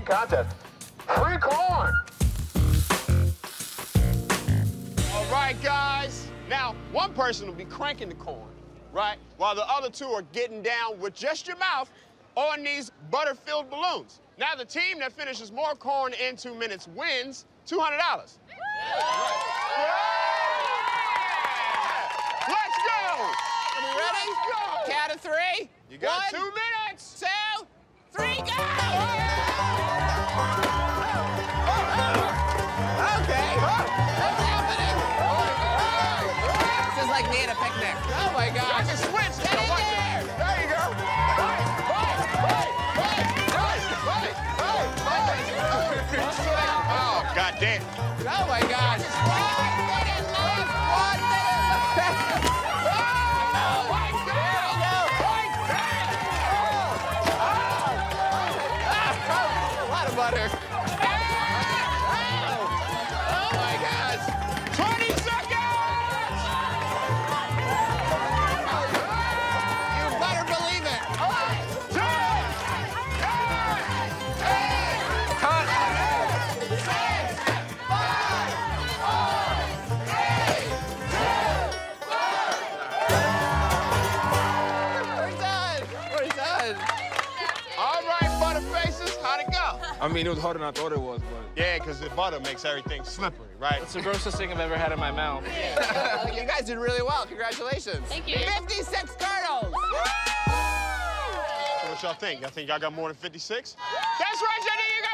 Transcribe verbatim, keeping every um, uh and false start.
contest. Free corn! All right, guys. Now, one person will be cranking the corn, right? While the other two are getting down with just your mouth on these butter-filled balloons. Now, the team that finishes more corn in two minutes wins two hundred dollars. Yeah. Let's go! Are we ready? Let's go! Count of three. You got One, two minutes. two, three, go! Okay. What's happening? This is like me at a picnic. Oh my gosh. I can switch. Get in Watch there. it. There you go. Hey, hey, hey, hey, hey, hey, hey. Oh, goddamn. Oh my gosh. One minute left. One minute left. Oh my God. A lot of butter. Oh my gosh. twenty seconds! You better believe it. We're done. We're done. All right, Butterfaces, how'd it go? I mean, it was harder than I thought it was, but... Yeah, because the butter makes everything slippery, right? It's the grossest thing I've ever had in my mouth. You guys did really well. Congratulations. Thank you. fifty-six kernels. So what y'all think? Y'all think y'all got more than fifty-six? That's right, y'all. You